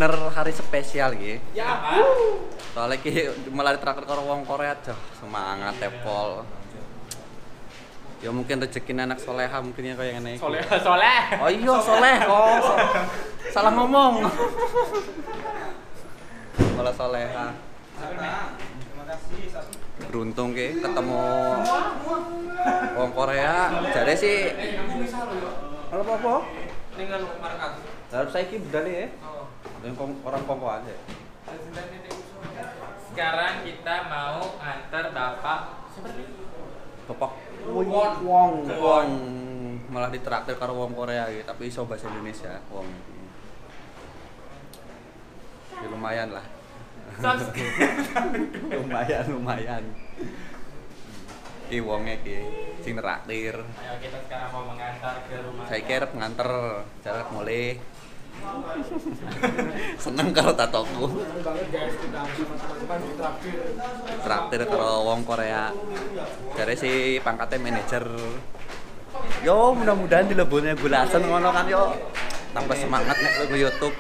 bener-bener hari spesial iki. Ya. Soalnya iki malah ditraktir karo wong Korea aja. Semangat tepol. Ya mungkin rezeki anak soleha mungkin ya kayak ngene iki. Soleh. Oh iya soleh. Oh. Salah ngomong. Malah soleha. Beruntung ke ketemu wong Korea. Jare sih apa? Tinggal markas. Harus saiki budale ya. Orang Kongko aja. Sekarang kita mau antar Bapak seperti Bapak wong malah ditraktir karo wong Korea gitu, tapi iso bahasa Indonesia wong. Ya lumayan lah. lumayan. Ki wonge ki sing traktir. Ayo kita sekarang mau mengantar ke rumah. Saya kira nganter jarak mulai. Seneng kalau tatoku. Traktir karo wong Korea. Jare si pangkatnya manajer. Yo mudah-mudahan dilebone gulasen ngono kan yo. Tambah semangat nek lu YouTube.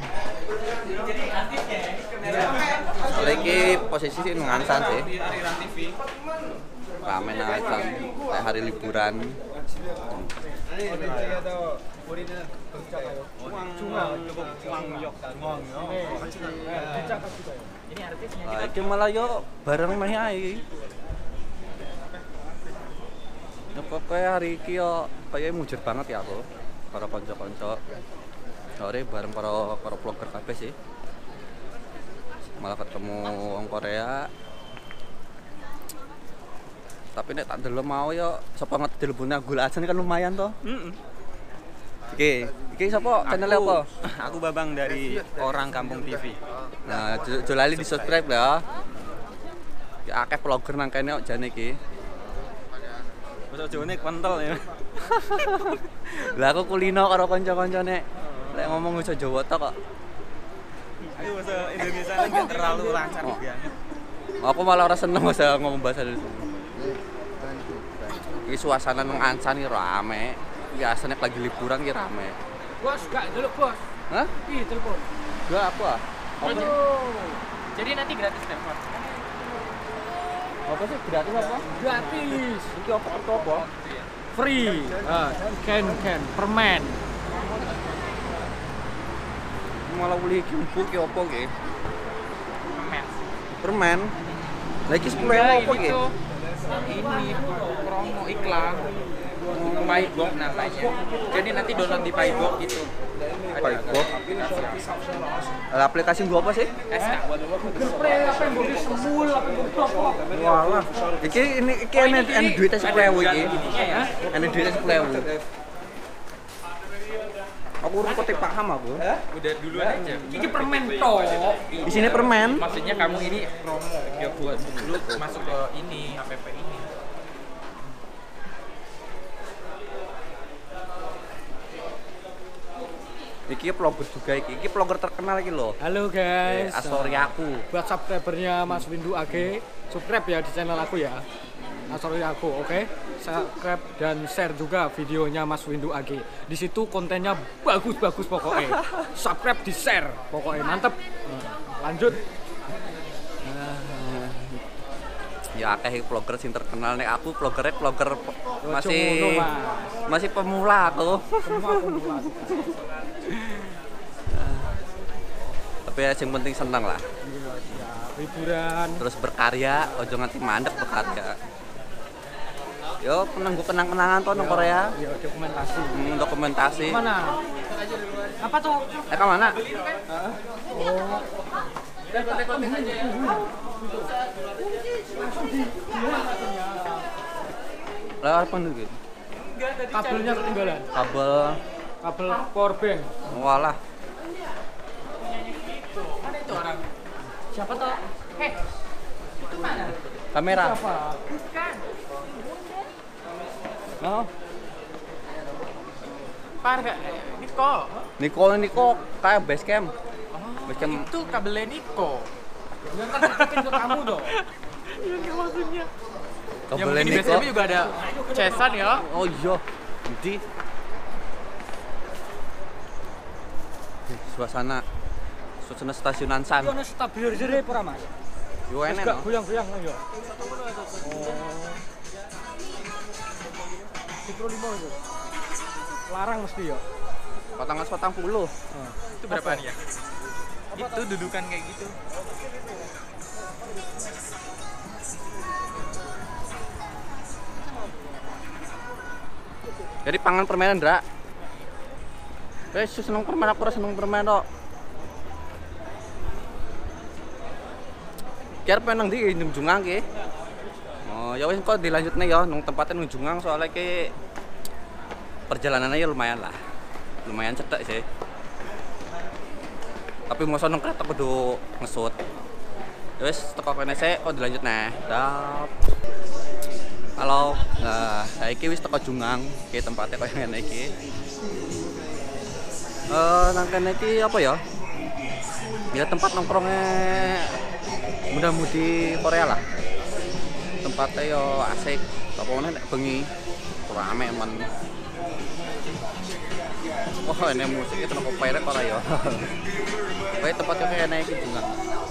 Lagi posisi sih ngansan sih. Rame aja kayak hari liburan. Iki malah yo bareng meh ae. Pokoknya hari iki yo kaya mujur banget ya aku karo kanca-kanca. Sore bareng para vlogger kabeh sih. Malah ketemu wong Korea. Tapi nek tak delok mau yo sapa ngerti dilebone gulasen kan lumayan toh. Iki sapa channel apa? Aku Babang dari Orang Kampung TV. Nah, lali di-subscribe ya. Ki akeh vlogger nang kene kok jane iki. Basa Jawane kental ya. Lah aku kulino karo kanca-kancane. Lek ngomong basa Jawa tok kok. Aku bahasa Indonesia enggak terlalu lancar banget. Aku malah ora seneng bahasa ngomong bahasa Indonesia. Iki suasana nang Ansan iki rame. Biasanya lagi liburan ki rame. Bos, gak dulu bos. Hah? Ih, telepon. Gua apa? Jadi nanti gratis telepon. Apa sih gratis apa? Gratis. Iki apa? Free. Can permen. Malah beli iki empuk ki opo ki? Permen. Permen. Lagi 10.000 opo ki? Ini promo iklan. Paybox namanya. Jadi nanti download di Paybox gitu. Paybox. Aplikasi gua apa sih? SK. Spray apa yang bodi sembul apa apa. Walah. Iki ene duitnya 10.000 iki. Ya. Ene duitnya 10.000. Aku urung kotek paham aku. Udah duluan aja. Ini permen toh. Di sini permen. Maksudnya kamu ini promo ya buat dulu masuk ke ini app ini. Iki vlogger juga iki vlogger terkenal iki lho. Halo guys. Asori aku. Buat subscribernya Mas Windu AG, subscribe ya di channel aku ya. Asori aku, oke? Subscribe dan share juga videonya Mas Windu AG. Di situ kontennya bagus-bagus pokoknya. Subscribe di share, pokoknya mantep. Lanjut. Ya akeh vlogger sing terkenal nek aku vlogger masih pemula aku. Tapi ya yang penting senang lah. Liburan. Terus berkarya, ojo nganti mandek berkarya. Yo kenang-kenangan tuh nang Korea. Yo dokumentasi. Dokumentasi. Mana? Apa tuh? Ke mana? Oh. Lah apa nih gitu? Kabelnya ketinggalan. Kabel power bank. Walah. Mana itu orang? Siapa tuh? Itu mana? Kamera. Siapa? Bukan. Oh. Niko kayak base camp. Basecamp. Itu kabelnya Niko. Yang kan masukin ke kamu dong. Yang maksudnya. Kabelnya Di Niko. BSM juga ada cesan ya. Oh iya. Di suasana suasana stasiunan San. Ono stabilizer e ora, Mas? Yo enek Gak no. goyang-goyang lah yo. Mikro 5 itu. Larang mesti yo. 440. Itu berapa nih ya? Itu dudukan kayak gitu. Jadi pangan permainan, Dra. Wes seneng permen aku ora seneng permen kok. Kira penang di Jungang ki. Oh, ya wis kok dilanjutne ya nang tempatnya nang Jungang soalnya ki perjalanannya ya lumayan lah. Lumayan cetek sih. Tapi mosok nang kereta kudu ngesut. Ya wis teko kene sik kok dilanjutne. Dap. Halo. Nah, saiki wis teko Jungang, ki tempatnya koyo ngene iki. Nang kene iki apa ya? Ya tempat nongkrongnya muda-mudi Korea lah. Tempatnya yo asik. Apa meneh nek bengi rame men. Wah, ini musiknya tenan copyright ora ya. Kayak tempatnya kayak naik juga.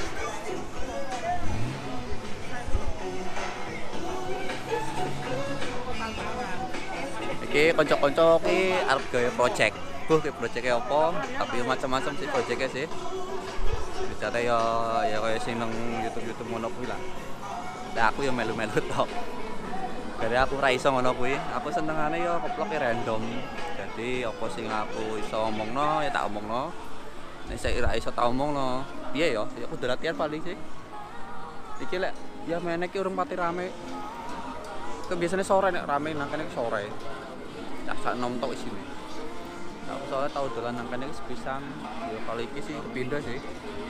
Iki kanca-kanca ki arep gawe project. Ki projectnya apa? Tapi macam-macam sih projectnya sih. Bicara ya kayak sing nang YouTube ngono kuwi lah. Nah, aku ya melu-melu tok. Dari aku ra iso ngono kuwi. Aku senengane ya keplok random. Jadi apa sing aku iso omongno ya tak omongno. Nek sik ra iso tak omongno. Piye ya? Ya kudu latihan paling sih. Iki lek ya meneh ki urung pati rame. Kebiasane sore nek rame nang kene sore. Sak nom tok isine. Aku soalnya tau dolan nang kene sepisan. Ya kali iki sih kepindah sih.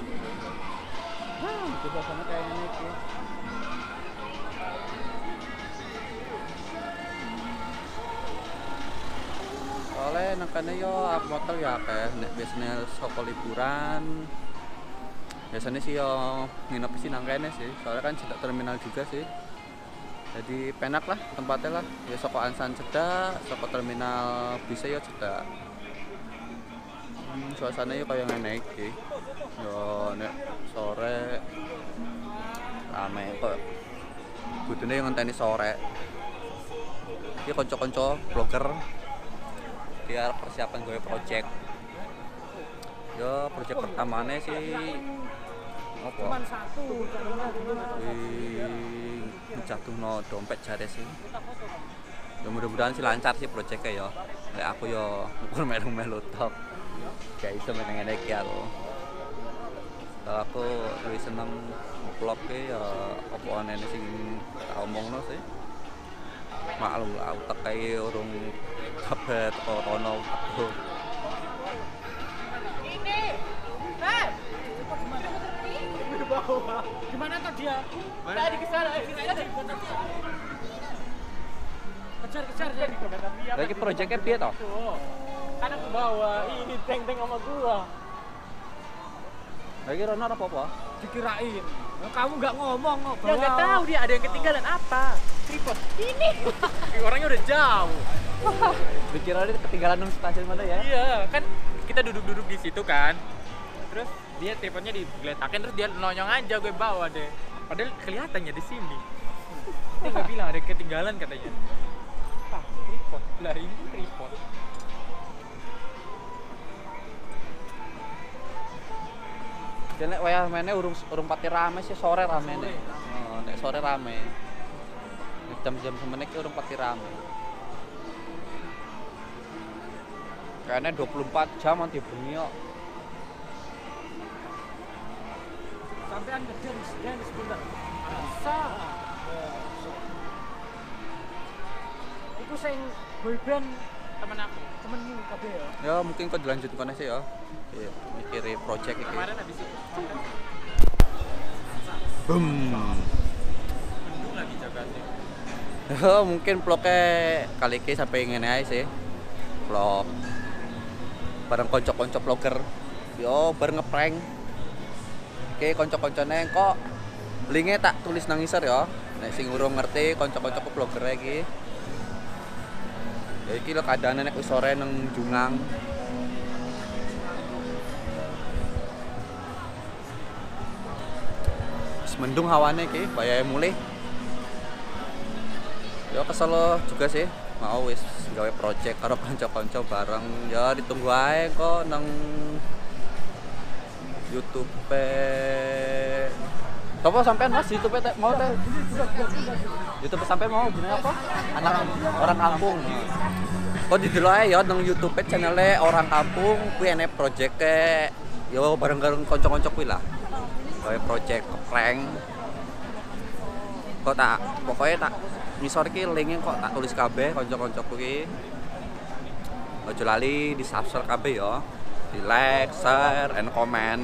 Coba sama kayak ini iki. Soalnya nang kene yo aku motor ya akeh nek biasanya saka liburan. Biasanya sih yo nginep sih nang kene sih. Soalnya kan cedak terminal juga sih. Jadi penak lah tempatnya lah. Ya saka Ansan cedak, saka terminal bisa yo cedak. Suasananya kayak ngene iki. Yo nek sore rame kok. Kudune yang ngenteni sore. Iki kanca-kanca vlogger biar persiapan gue project. Yo project pertamanya sih apa? Cuman satu Jatuhno dompet jare sih. Ya mudah-mudahan sih lancar sih projectnya ya. Kayak aku yo ngukur melu-melu tok. Gak iso ngene iki aku. Aku lebih seneng vlog ya apa aneh sing tak omongno sih. Maklum lah utek kae urung kabeh teko kono aku. Gimana tuh dia? Tadi ke sana, kejar dia di kota. Lagi projectnya piye toh? Kan aku bawa ini teng-teng sama gua. Lagi Rono apa-apa? Dikirain. Nah, kamu nggak ngomong kok. Ya nggak tahu dia ada yang ketinggalan apa. Tripod. Ini. Orangnya udah jauh. Dikira dia ketinggalan nang stasiun mana ya? Iya, kan kita duduk-duduk di situ kan. Terus dia tripodnya digeletakin terus dia nonyong aja gue bawa deh. Padahal kelihatannya di sini. Dia nggak bilang ada yang ketinggalan katanya. Ah, tripod. Lah ini tripod. Dan nek wayah mene urung pati rame sih sore rame nek. Oh, nek sore rame. Nek jam-jam semene iki urung pati rame. Kayaknya 24 jam nanti bengi kok. Sampean kerja di sini sebentar. Bisa. Iku sing boyband Temen aku. temenmu kabeh ya. Ya mungkin kok dilanjutkan sih ya. Iya, mikiri project iki. Kemarin habis itu. Boom. Mendung lagi jagatnya. Ya mungkin vlognya kali ini sampai ngene ae sih. Vlog bareng konco-konco vlogger. Yo bareng ngeprank. Oke, konco-koncone kok linknya tak tulis nang ngisor ya. Nek sing urung ngerti konco-konco vlogger iki. Ya iki lho kadane nek wis sore nang Jungang. mendung hawane ki, bayae mulih. Ya kesel juga sih, mau wis gawe project karo kanca-kanca bareng. Ya ditunggu ae kok nang YouTube. Coba sampean Mas YouTube mau teh. YouTube sampean mau gini apa? Anak orang kampung. Kok didelok ae ya nang YouTube channel orang kampung kuwi enek project-e yo bareng-bareng kanca-kanca kuwi lah. Gawe project prank. Kok tak pokoknya tak ngisor iki link kok tak tulis kabeh kanca-kancaku iki. Aja lali di-subscribe kabeh ya. Di like, share, and comment.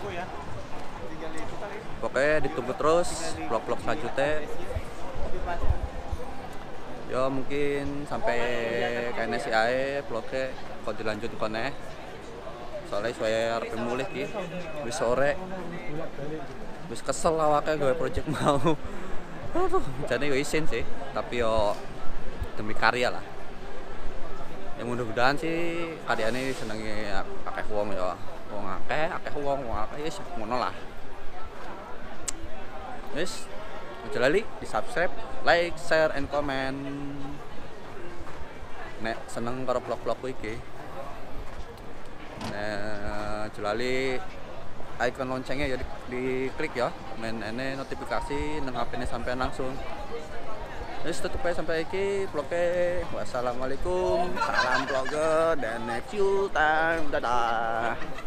Pokoknya ditunggu terus vlog-vlog selanjutnya. Ya mungkin sampai kayaknya si ae vlognya kok dilanjut kone. Soalnya saya arep mulih ki. Wis sore. Wis kesel awake gawe project mau. Aduh, jane yo isin sih, tapi yo demi karya lah. Ya mudah-mudahan sih karyane senengi akeh wong ya. Wong akeh wong akeh ya ngono lah. Wis, aja lali di-subscribe, like, share, and comment. Nek seneng karo vlog-vlogku iki. Aja lali icon loncengnya ya diklik ya. Men ene notifikasi nang HP-ne sampean langsung. Wis tutup ae sampai iki vlognya. Wassalamualaikum, salam vlogger dan next you time. Dadah.